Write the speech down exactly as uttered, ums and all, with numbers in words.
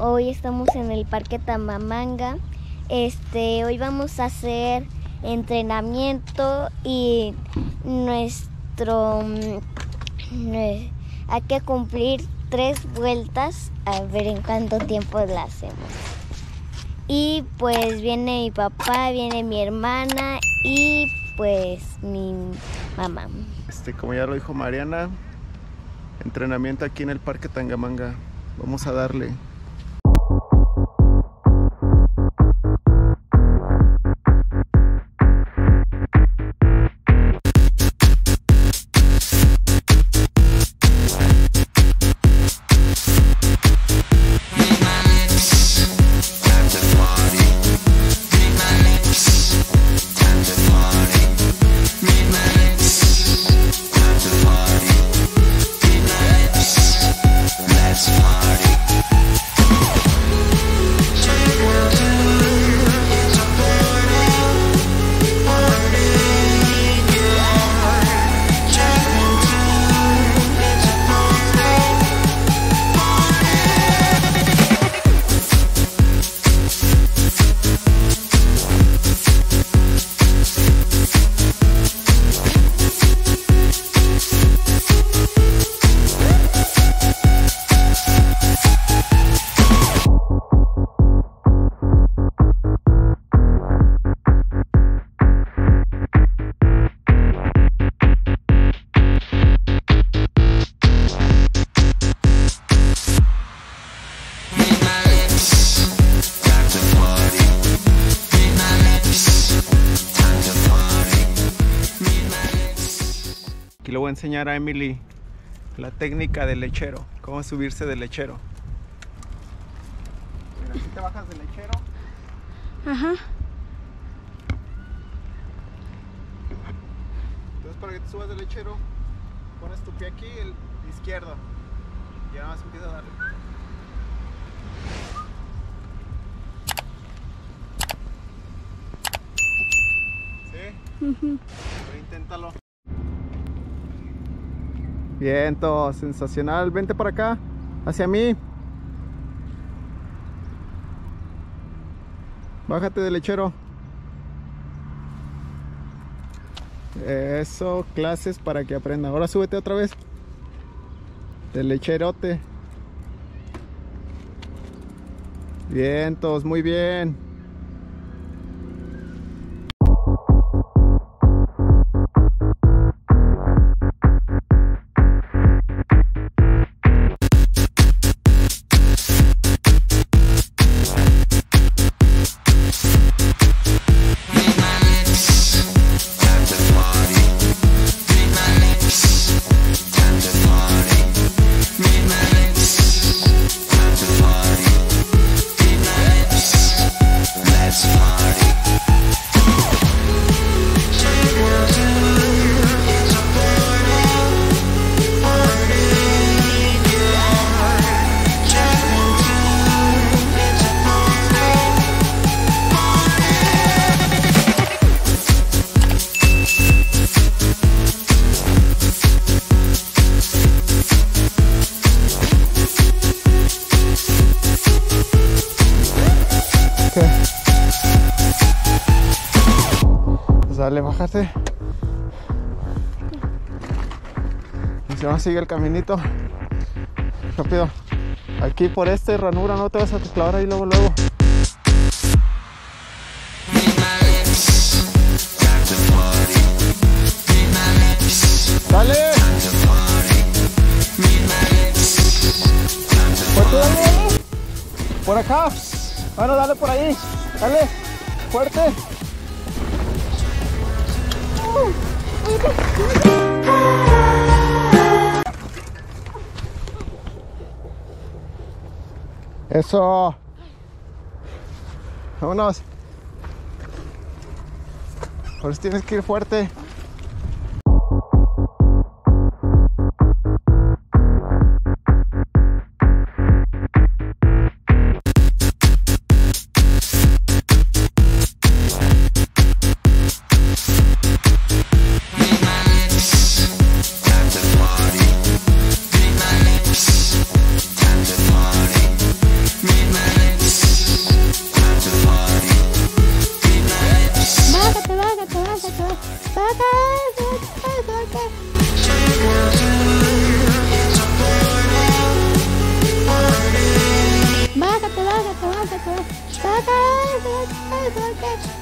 Hoy estamos en el Parque Tangamanga. Este, hoy vamos a hacer entrenamiento y nuestro hay que cumplir tres vueltas a ver en cuánto tiempo la hacemos. Y pues viene mi papá, viene mi hermana y pues mi mamá. Este, como ya lo dijo Mariana, entrenamiento aquí en el Parque Tangamanga. Vamos a darle. Aquí le voy a enseñar a Emily la técnica del lechero, cómo subirse del lechero. Mira, aquí te bajas del lechero. Ajá. Entonces, para que te subas del lechero, pones tu pie aquí, el izquierdo, y ahora más empieza a darle. ¿Sí? Uh-huh. Pero inténtalo. Bien, todo sensacional. Vente para acá, hacia mí. Bájate del lechero. Eso, clases para que aprenda. Ahora súbete otra vez del lecherote. Bien, todos, muy bien. Dale, bájate. Y se va a seguir el caminito. Rápido. Aquí por esta ranura no te vas a clavar ahí luego, luego. Dale. Fuerte, dale. Por acá. Bueno, dale por ahí. Dale. Fuerte. Eso. Vámonos. Por eso tienes que ir fuerte. Midnight. ¡Ay, se va a caer!